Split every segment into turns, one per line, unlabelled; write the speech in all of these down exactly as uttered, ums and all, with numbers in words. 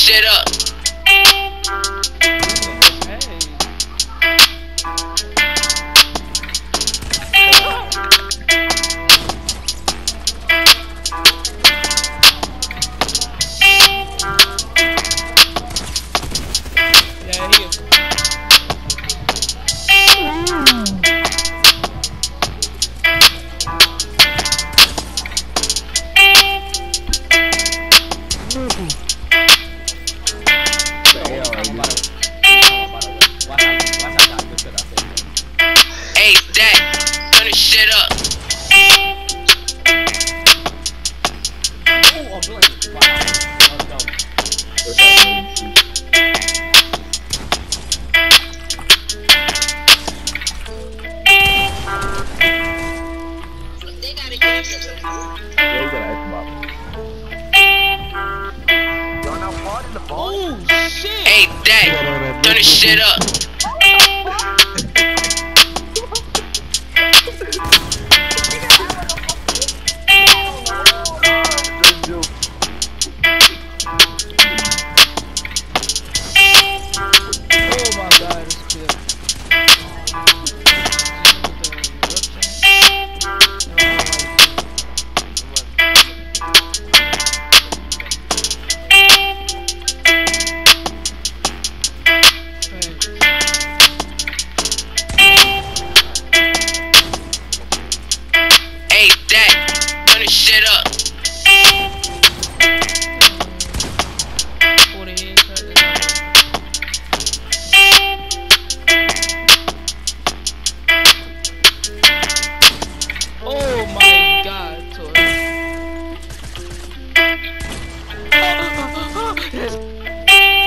shit up. Hey, Dad, turn this shit up.
Oh, I'm doing it. Wow. Let's go.
They gotta get
Oh, shit.
Hey, Dad, turn this shit up. Hey, Dad, turn this shit up.
Oh my god,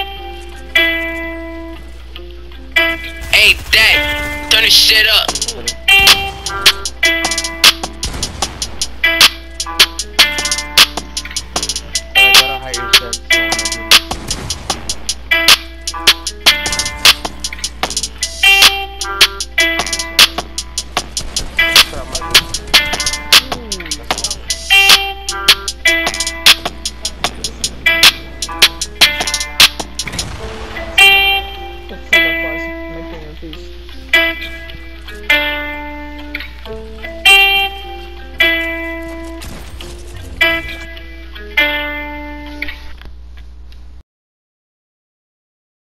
Hey, Dad, turn this shit up.